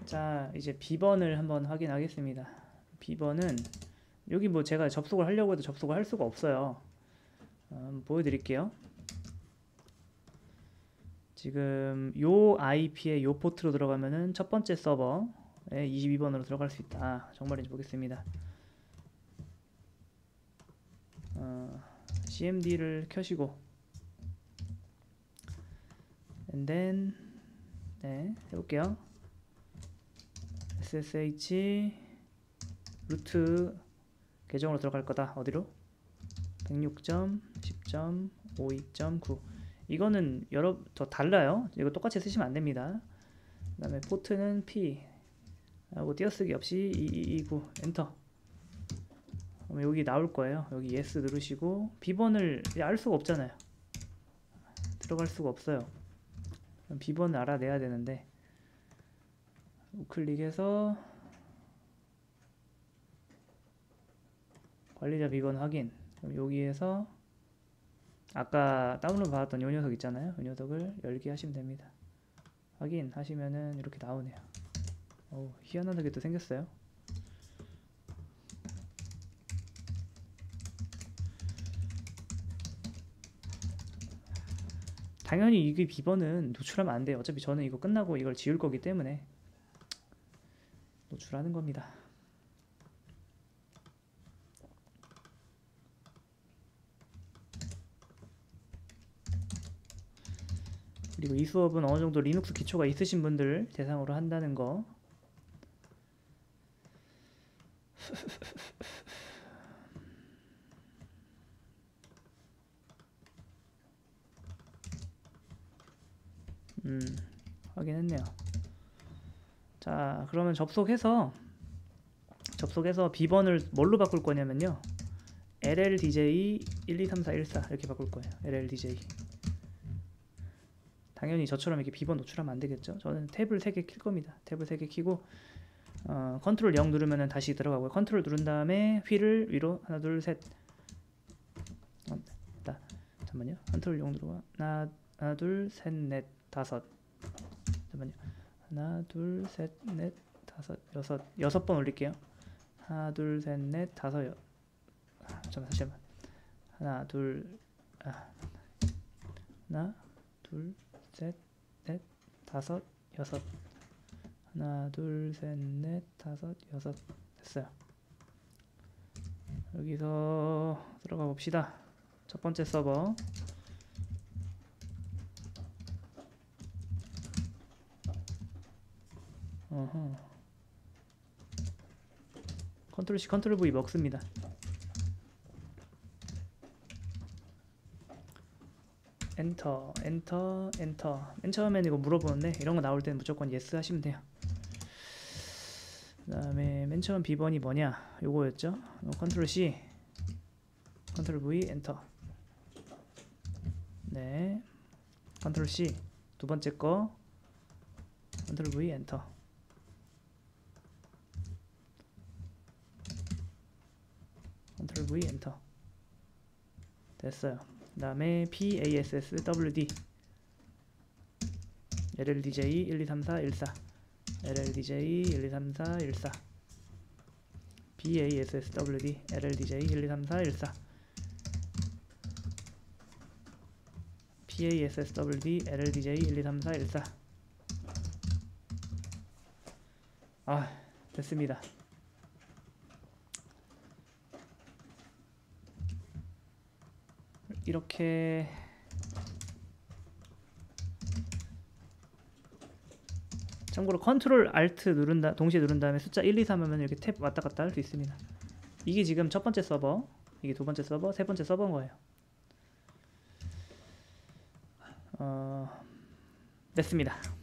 자, 이제 B번을 한번 확인하겠습니다. B번은 여기 뭐 제가 접속을 하려고 해도 접속을 할 수가 없어요. 보여드릴게요. 지금 요 IP에 요 포트로 들어가면은 첫 번째 서버에 22번으로 들어갈 수 있다. 정말인지 보겠습니다. CMD를 켜시고 and then 네, 해볼게요. SSH 루트 계정으로 들어갈 거다. 어디로? 106.10.52.9 이거는 여러 더 달라요. 이거 똑같이 쓰시면 안 됩니다. 그 다음에 포트는 P 하고 띄어쓰기 없이 2229 엔터. 그럼 여기 나올 거예요. 여기 yes 누르시고 B번을 알 수가 없잖아요. 들어갈 수가 없어요. 그럼 B번을 알아내야 되는데 우클릭해서 관리자 비번 확인. 그럼 여기에서 아까 다운로드 받았던 이 녀석 있잖아요. 이 녀석을 열기 하시면 됩니다. 확인하시면은 이렇게 나오네요. 희한하게 또 생겼어요. 당연히 이게 비번은 노출하면 안 돼요. 어차피 저는 이거 끝나고 이걸 지울 거기 때문에 노출하는 겁니다. 그리고 이 수업은 어느 정도 리눅스 기초가 있으신 분들 대상으로 한다는 거. 확인했네요. 자, 그러면 접속해서 B번을 뭘로 바꿀 거냐면요. LLDJ 123414 이렇게 바꿀 거예요. LLDJ. 당연히 저처럼 이렇게 B번 노출하면 안 되겠죠. 저는 탭을 3개 킬 겁니다. 탭을 3개 키고 컨트롤 0 누르면은 다시 들어가고요. 컨트롤 누른 다음에 휠을 위로 하나 둘 셋. 잠깐만요. 컨트롤 0 누르고 하나 둘 셋 넷 다섯. 잠깐만요. 하나 둘 셋 넷 다섯 여섯 번 올릴게요. 하나 둘 셋 넷 다섯 잠깐만. 하나 둘 셋 넷 다섯 여섯. 하나 둘 셋 넷 다섯 여섯. 됐어요. 여기서 들어가 봅시다. 첫 번째 서버. 컨트롤 C 컨트롤 V 먹습니다. 엔터. 맨 처음에는 이거 물어보는데 이런 거 나올 때는 무조건 yes 하시면 돼요. 그 다음에 맨 처음 B번이 뭐냐 요거였죠. 컨트롤 C 컨트롤 V 엔터. 네, 컨트롤 C 두 번째 거 컨트롤 V 엔터. 컨트롤 V 엔터. 됐어요. 그 다음에 PASSWD LLDJ 123414 LLDJ 123414 PASSWD LLDJ 123414 PASSWD LLDJ 123414 됐습니다. 이렇게 참고로 컨트롤 알트 동시에 누른 다음에 숫자 1, 2, 3 하면 이렇게 탭 왔다 갔다 할 수 있습니다. 이게 지금 첫 번째 서버, 이게 두 번째 서버, 세 번째 서버인 거예요. 됐습니다.